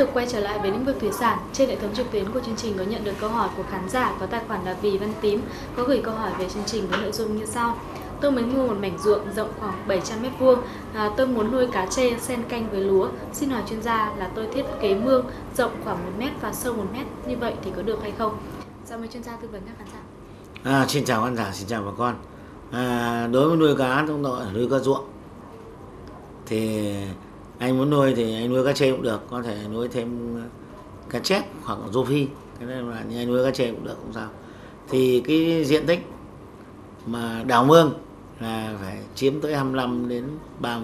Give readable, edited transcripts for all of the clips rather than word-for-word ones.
Tục quay trở lại với lĩnh vực thủy sản, trên hệ thống trực tuyến của chương trình có nhận được câu hỏi của khán giả có tài khoản là Vì Văn Tím có gửi câu hỏi về chương trình với nội dung như sau. Tôi mới mua một mảnh ruộng rộng khoảng 700 m², tôi muốn nuôi cá trê xen canh với lúa. Xin hỏi chuyên gia là tôi thiết kế mương rộng khoảng 1 m và sâu 1 m, như vậy thì có được hay không? Xin mời chuyên gia tư vấn các khán giả. Xin chào khán giả, xin chào bà con. Đối với nuôi cá, trong đó nuôi cá ruộng thì anh muốn nuôi thì anh nuôi cá trê cũng được, có thể nuôi thêm cá chép hoặc là rô phi, cái này là anh nuôi cá trê cũng được, không sao. Thì cái diện tích mà đào mương là phải chiếm tới 25 đến 30%.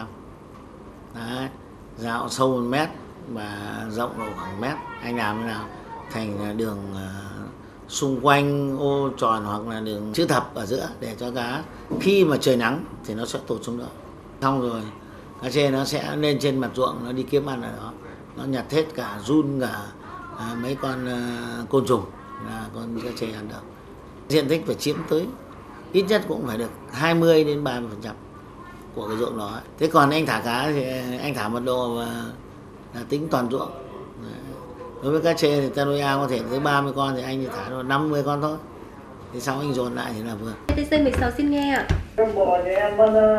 Đấy, dạo sâu 1 mét và rộng khoảng 1 mét. Anh làm thế nào thành đường xung quanh ô tròn hoặc là đường chữ thập ở giữa để cho cá khi mà trời nắng thì nó sẽ tụt xuống đó. Xong rồi cá trê nó sẽ lên trên mặt ruộng, nó đi kiếm ăn ở đó, nó nhặt hết cả giun, cả mấy con côn trùng là con cá trê ăn được. Diện tích phải chiếm tới ít nhất cũng phải được 20 đến 30% của cái ruộng đó. Thế còn anh thả cá thì anh thả mật độ là tính toàn ruộng. Đối với cá trê thì ta nuôi ao có thể tới 30 con thì anh thì thả được 50 con thôi. Thì sau anh dồn lại thì là vừa. TC16 xin nghe ạ. Trong bò thì em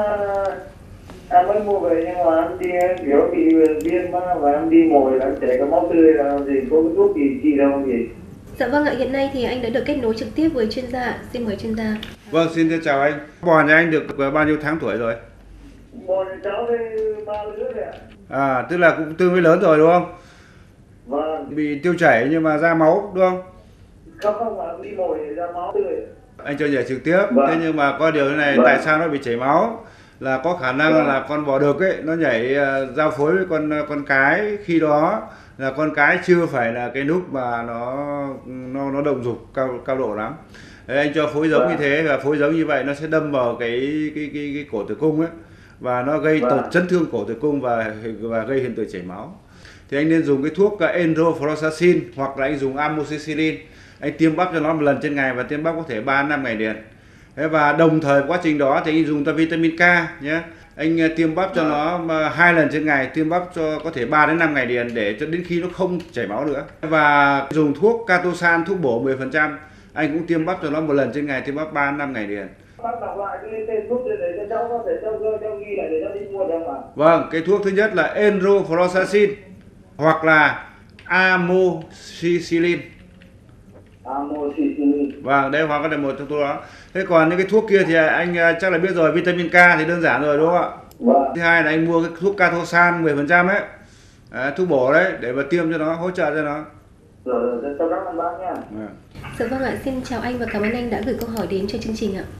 mới mua về nhưng mà em đi kiểu bị viêm và em đi mồi là chảy cái máu tươi là gì, có cái thuốc gì trị đâu gì. Dạ vâng ạ, hiện nay thì anh đã được kết nối trực tiếp với chuyên gia. Xin mời chuyên gia. Vâng, xin chào anh. Bò nhà anh được bao nhiêu tháng tuổi rồi? Bò thì cháu đây 3 lứa rồi ạ. Tức là cũng tương đối lớn rồi đúng không? Vâng. Bị tiêu chảy nhưng mà ra máu đúng không? Không, mà đi mồi thì ra máu tươi. Anh cho nhảy trực tiếp. Vâng. Thế nhưng mà có điều thế này, tại sao nó bị chảy máu? Là có khả năng là con bò đực ấy nó nhảy giao phối với con cái, khi đó là con cái chưa phải là cái lúc mà nó động dục cao độ lắm. Đấy, anh cho phối giống như thế, và phối giống như vậy nó sẽ đâm vào cái cổ tử cung ấy, và nó gây chấn thương cổ tử cung và gây hiện tượng chảy máu. Thì anh nên dùng cái thuốc enrofloxacin hoặc là anh dùng amoxicillin, anh tiêm bắp cho nó 1 lần trên ngày và tiêm bắp có thể 3-5 ngày liền. Thế và đồng thời quá trình đó thì anh dùng vitamin K nhé, anh tiêm bắp cho nó 2 lần trên ngày, tiêm bắp cho có thể 3-5 ngày liền để cho đến khi nó không chảy máu nữa. Và dùng thuốc Catosan, thuốc bổ 10%, anh cũng tiêm bắp cho nó 1 lần trên ngày, tiêm bắp 3-5 ngày liền. Bác đọc lại cái tên thuốc để cho cháu có thể cháu ghi lại để cháu đi mua được không ạ? Vâng, cái thuốc thứ nhất là enrofloxacin hoặc là amoxicillin. Vâng, đây hoặc là một trong số đó. Thế còn những cái thuốc kia thì anh chắc là biết rồi, vitamin K thì đơn giản rồi đúng không ạ? Vâng. Thứ hai là anh mua cái thuốc Catosan 10% ấy, thuốc bổ đấy, để mà tiêm cho nó, hỗ trợ cho nó. Rồi, cháu cảm ơn bác nha. Dạ vâng ạ, xin chào anh và cảm ơn anh đã gửi câu hỏi đến cho chương trình ạ.